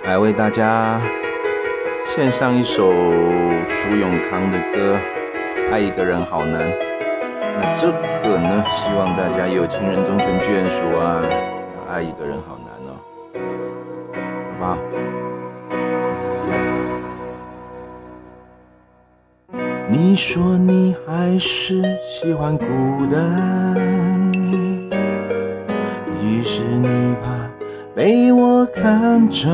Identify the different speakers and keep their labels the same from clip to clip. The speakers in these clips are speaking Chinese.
Speaker 1: 来为大家献上一首苏永康的歌《爱一个人好难》。那这个呢，希望大家有情人终成眷属啊，爱一个人好难哦，好不好？你说你还是喜欢孤单，于是你怕被我看穿，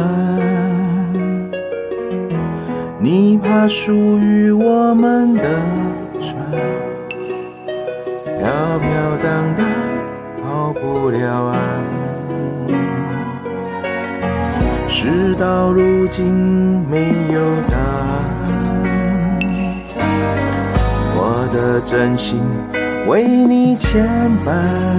Speaker 1: 你怕属于我们的船飘飘荡荡跑不了岸。事到如今没有答案，我的真心为你牵绊，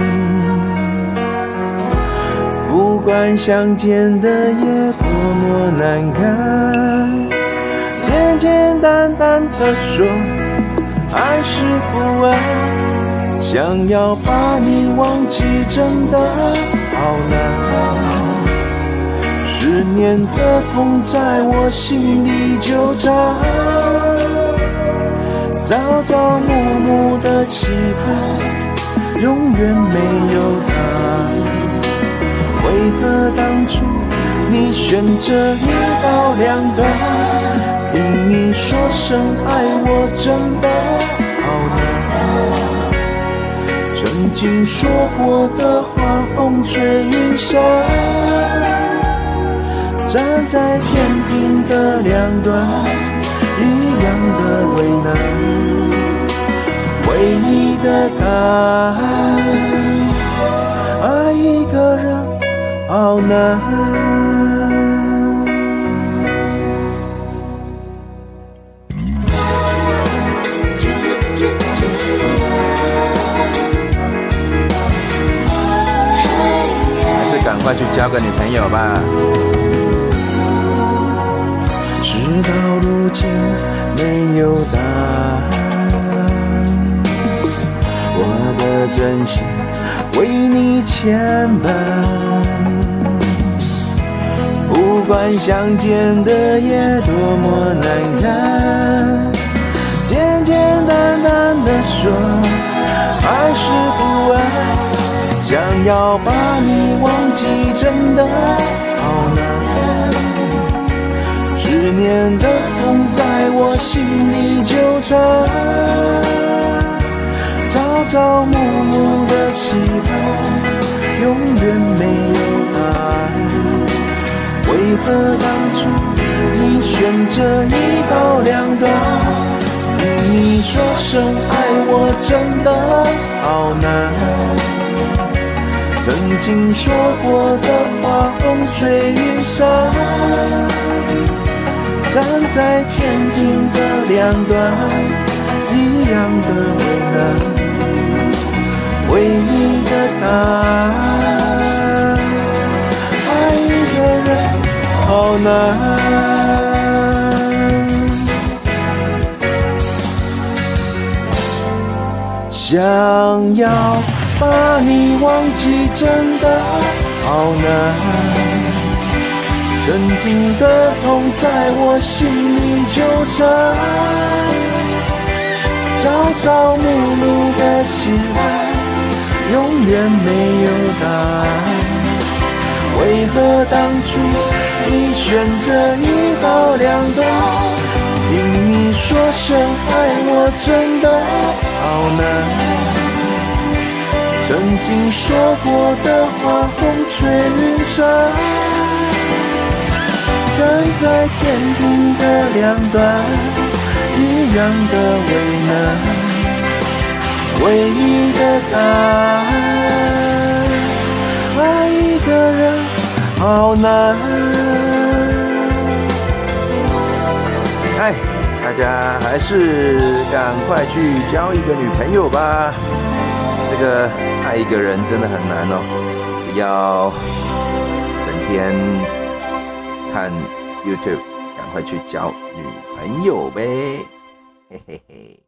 Speaker 1: 不管相见的夜多么难堪，简简单单的说爱是不爱，想要把你忘记真的好难，10年的痛在我心里纠缠，朝朝暮暮的期盼永远没有答案。为何当初你选择一刀两断，听你说声爱我真的好难，曾经说过的话风吹云散，站在天平的两端一样的为难，唯一的答案，爱一个人好难。还是赶快去交个女朋友吧。事到如今没有答案，我的真心为你牵绊，不管相见的夜多么难堪，简简单单的说爱是不爱，想要把你忘记真的好难，10年的痛在我心里纠缠，朝朝暮暮的期盼永远没有答案。为何当初你选择一刀两断，听你说声爱我真的好难，曾经说过的话风吹云散，站在天平的两端一样的为难，唯一的答案，爱一个人好难。想要把你忘记真的好难，曾经的痛在我心里纠缠，朝朝暮暮的期盼永远没有答案。为何当初你选择一刀两断，听你说声爱我真的好难，曾经说过的话风吹云散，站在天平的两端一样的为难，唯一的答案，爱一个人好难。哎，大家还是赶快去交一个女朋友吧，这个爱一个人真的很难哦，不要整天看 YouTube， 赶快去交女朋友呗，嘿嘿嘿。